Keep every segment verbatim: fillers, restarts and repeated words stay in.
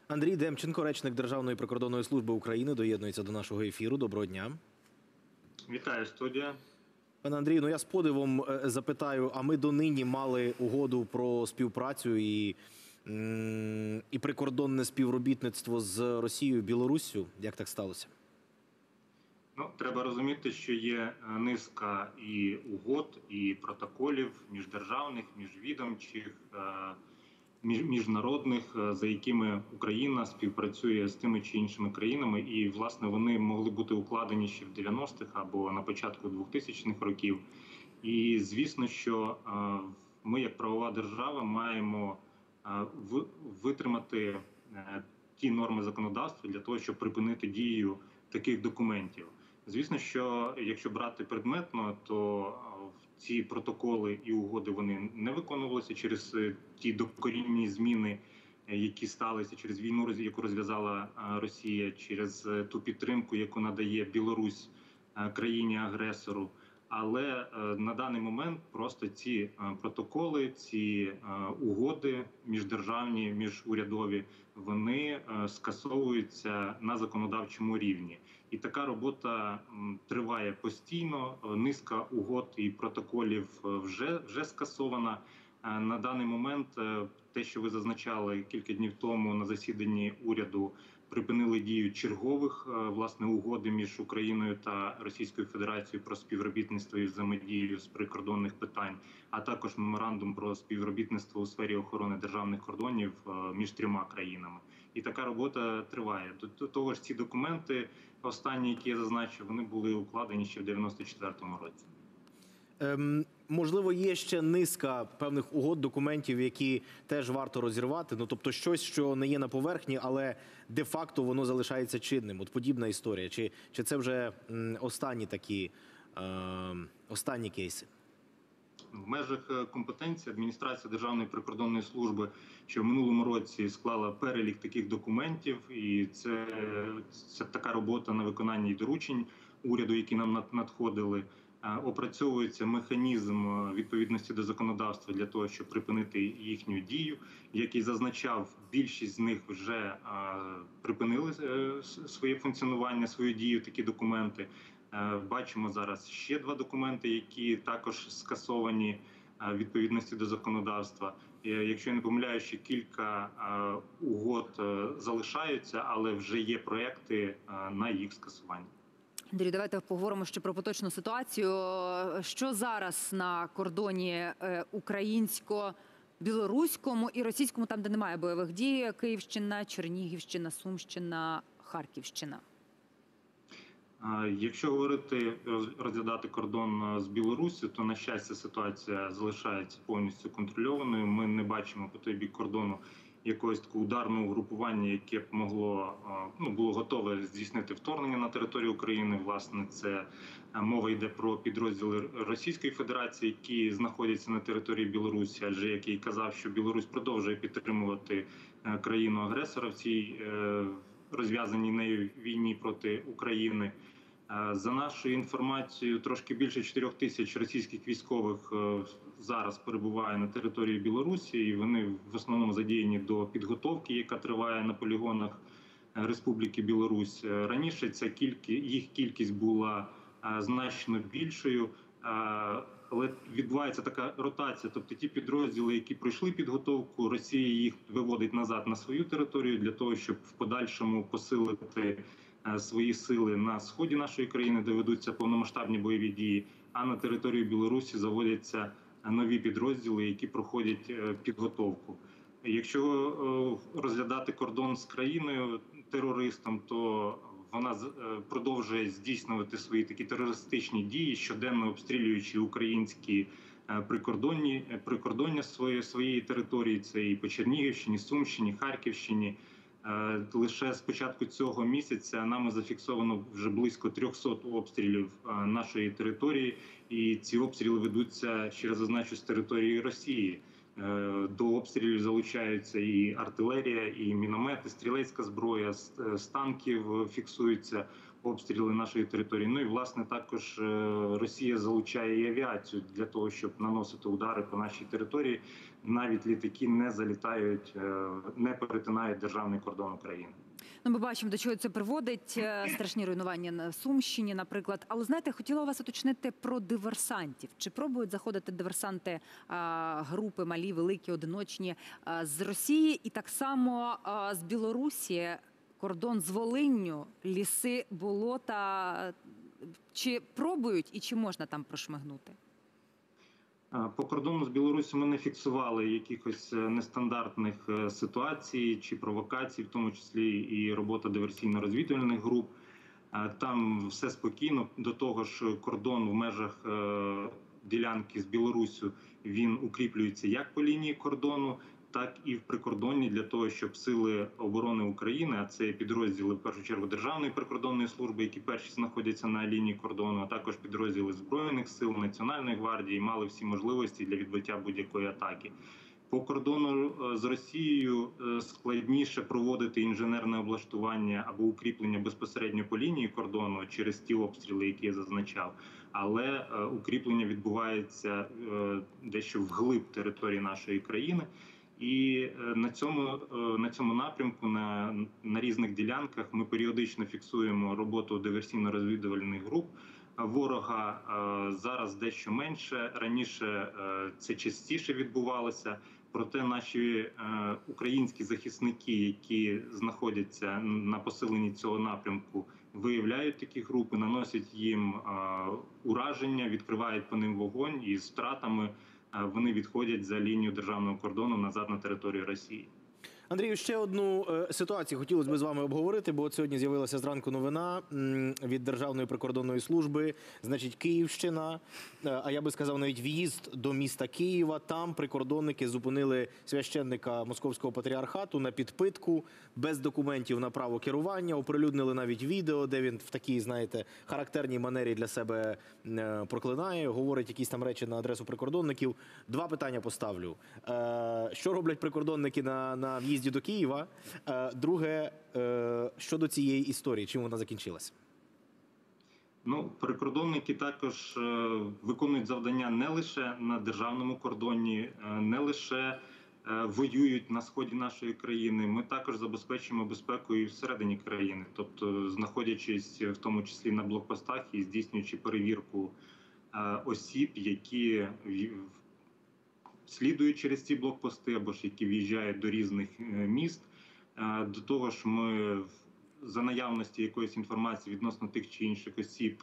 Андрій Демченко, речник Державної прикордонної служби України, доєднується до нашого ефіру. Доброго дня. Вітаю, студія. Пане Андрію, ну я з подивом запитаю, а ми донині мали угоду про співпрацю і, і прикордонне співробітництво з Росією, Білоруссю? Як так сталося? Ну, треба розуміти, що є низка і угод, і протоколів міждержавних, міжвідомчих, міжнародних, за якими Україна співпрацює з тими чи іншими країнами. І, власне, вони могли бути укладені ще в дев'яностих або на початку двохтисячних років. І, звісно, що ми, як правова держава, маємо витримати ті норми законодавства для того, щоб припинити дію таких документів. Звісно, що якщо брати предметно, то ці протоколи і угоди вони не виконувалися через ті докорінні зміни, які сталися через війну, яку розв'язала Росія, через ту підтримку, яку надає Білорусь країні-агресору. Але на даний момент просто ці протоколи, ці угоди міждержавні, міжурядові, вони скасовуються на законодавчому рівні. І така робота триває постійно. Низка угод і протоколів вже, вже скасована. На даний момент те, що ви зазначали кілька днів тому на засіданні уряду, припинили дію чергових, власне, угоди між Україною та Російською Федерацією про співробітництво і взаємодію з прикордонних питань, а також меморандум про співробітництво у сфері охорони державних кордонів між трьома країнами. І така робота триває. До того ж, ці документи, останні, які я зазначив, вони були укладені ще в дев'яносто четвертому році. Ем, можливо, є ще низка певних угод, документів, які теж варто розірвати. Ну, тобто щось, що не є на поверхні, але де-факто воно залишається чинним. От подібна історія. Чи, чи це вже м, останні такі, е, останні кейси? В межах компетенції адміністрація Державної прикордонної служби, що в минулому році склала перелік таких документів, і це, це така робота на виконанні доручень уряду, які нам надходили. Опрацьовується механізм відповідності до законодавства для того, щоб припинити їхню дію. Як і зазначав, більшість з них вже припинили своє функціонування, свою дію, такі документи. Бачимо зараз ще два документи, які також скасовані відповідності до законодавства. Якщо я не помиляюсь, ще кілька угод залишаються, але вже є проекти на їх скасування. Андрій, давайте поговоримо ще про поточну ситуацію. Що зараз на кордоні українсько-білоруському і російському, там, де немає бойових дій, Київщина, Чернігівщина, Сумщина, Харківщина? Якщо говорити, розглядати кордон з Білоруссю, то, на щастя, ситуація залишається повністю контрольованою. Ми не бачимо по той бік кордону якогось такого ударного угрупування, яке б могло, ну, було готове здійснити вторгнення на територію України. Власне, це мова йде про підрозділи Російської Федерації, які знаходяться на території Білорусі, адже, як і казав, що Білорусь продовжує підтримувати країну-агресора в цій розв'язаній нею війні проти України. За нашою інформацією, трошки більше чотирьох тисяч російських військових зараз перебуває на території Білорусі, і вони в основному задіяні до підготовки, яка триває на полігонах Республіки Білорусь. Раніше ця кількість, їх кількість була значно більшою, але відбувається така ротація, тобто ті підрозділи, які пройшли підготовку, Росія їх виводить назад на свою територію для того, щоб в подальшому посилити свої сили на сході нашої країни, де ведуться повномасштабні бойові дії, а на території Білорусі заводяться нові підрозділи, які проходять підготовку. Якщо розглядати кордон з країною терористом, то вона продовжує здійснювати свої такі терористичні дії, щоденно обстрілюючи українські прикордонні прикордоння своєї своєї території. Це і по Чернігівщині, Сумщині, Харківщині. Лише з початку цього місяця нами зафіксовано вже близько трьохсот обстрілів нашої території, і ці обстріли ведуться, ще раз зазначу, з території Росії. До обстрілів залучаються і артилерія, і міномети, стрілецька зброя, з танків фіксуються обстріли нашої території. Ну і, власне, також Росія залучає і авіацію для того, щоб наносити удари по нашій території. Навіть літаки не залітають, не перетинають державний кордон України. Ну, ми бачимо, до чого це приводить. Страшні руйнування на Сумщині, наприклад. Але, знаєте, хотіла вас уточнити про диверсантів. Чи пробують заходити диверсанти а, групи, малі, великі, одиночні, а, з Росії і так само а, з Білорусі, кордон з Волинню, ліси, болота. Чи пробують і чи можна там прошмигнути? По кордону з Білорусі ми не фіксували якихось нестандартних ситуацій чи провокацій, в тому числі і робота диверсійно-розвідувальних груп. Там все спокійно. До того ж, кордон в межах ділянки з Білоруссю, він укріплюється як по лінії кордону, так і в прикордонні для того, щоб сили оборони України, а це підрозділи, в першу чергу, Державної прикордонної служби, які перші знаходяться на лінії кордону, а також підрозділи Збройних сил, Національної гвардії, мали всі можливості для відбиття будь-якої атаки. По кордону з Росією складніше проводити інженерне облаштування або укріплення безпосередньо по лінії кордону через ті обстріли, які я зазначав. Але укріплення відбувається дещо вглиб території нашої країни. І на цьому, на цьому напрямку, на, на різних ділянках ми періодично фіксуємо роботу диверсійно-розвідувальних груп ворога. Зараз дещо менше, раніше це частіше відбувалося. Проте наші українські захисники, які знаходяться на посиленні цього напрямку, виявляють такі групи, наносять їм ураження, відкривають по ним вогонь і з втратами вони відходять за лінію державного кордону назад на територію Росії. Андрію, ще одну е, ситуацію хотілося б з вами обговорити, бо от сьогодні з'явилася зранку новина м, від Державної прикордонної служби, значить, Київщина, е, а я би сказав навіть в'їзд до міста Києва. Там прикордонники зупинили священника Московського патріархату на підпитку, без документів на право керування, оприлюднили навіть відео, де він в такій, знаєте, характерній манері для себе е, проклинає, говорить якісь там речі на адресу прикордонників. Два питання поставлю. Е, що роблять прикордонники на, на в'їзді до Києва? Друге, щодо цієї історії, чим вона закінчилась? Ну, прикордонники також виконують завдання не лише на державному кордоні, не лише воюють на сході нашої країни. Ми також забезпечуємо безпеку і всередині країни, тобто знаходячись в тому числі на блокпостах і здійснюючи перевірку осіб, які слідують через ці блокпости або ж які в'їжджають до різних міст. До того ж, ми за наявності якоїсь інформації відносно тих чи інших осіб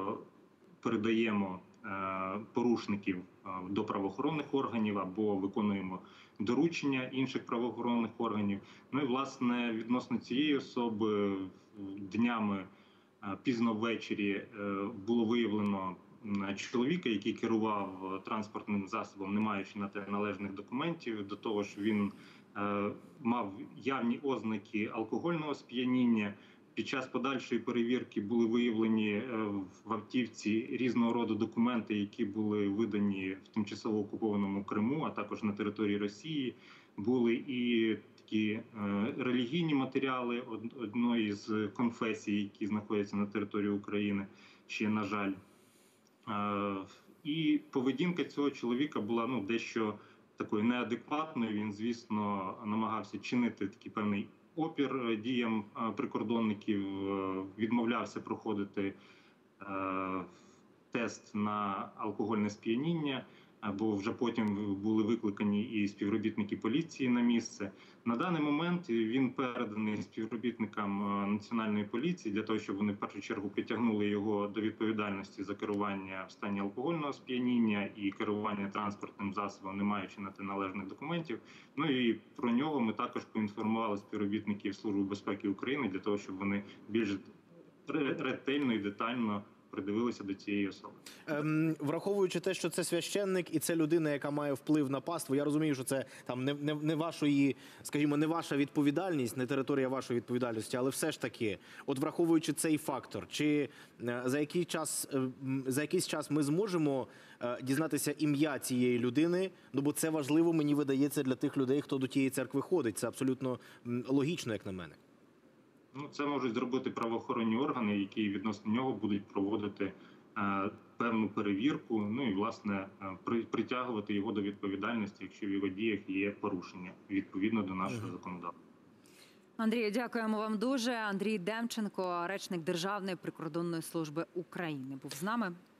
передаємо порушників до правоохоронних органів або виконуємо доручення інших правоохоронних органів. Ну і, власне, відносно цієї особи днями пізно ввечері було виявлено чоловіка, який керував транспортним засобом, не маючи на те належних документів, до того ж він е, мав явні ознаки алкогольного сп'яніння. Під час подальшої перевірки були виявлені е, в автівці різного роду документи, які були видані в тимчасово окупованому Криму, а також на території Росії. Були і такі е, релігійні матеріали одної з конфесій, які знаходяться на території України, ще, на жаль. І поведінка цього чоловіка була ну, дещо такою неадекватною. Він, звісно, намагався чинити такий певний опір діям прикордонників, відмовлявся проходити тест на алкогольне сп'яніння, бо вже потім були викликані і співробітники поліції на місце. На даний момент він переданий співробітникам Національної поліції для того, щоб вони в першу чергу притягнули його до відповідальності за керування в стані алкогольного сп'яніння і керування транспортним засобом, не маючи на те належних документів. Ну і про нього ми також поінформували співробітників Служби безпеки України для того, щоб вони більш ретельно і детально придивилися до цієї особи. Ем, враховуючи те, що це священник і це людина, яка має вплив на паству, я розумію, що це там не, не, не вашої, скажімо, не ваша відповідальність, не територія вашої відповідальності, але все ж таки, от враховуючи цей фактор, чи е, за який час, е, м, за якийсь час ми зможемо е, дізнатися ім'я цієї людини, ну бо це важливо, мені видається, для тих людей, хто до тієї церкви ходить. Це абсолютно м, логічно, як на мене. Ну, це можуть зробити правоохоронні органи, які відносно нього будуть проводити е, певну перевірку, ну і, власне, е, при, притягувати його до відповідальності, якщо в його діях є порушення, відповідно до нашого mm-hmm. законодавства. Андрію, дякуємо вам дуже. Андрій Демченко, речник Державної прикордонної служби України, був з нами.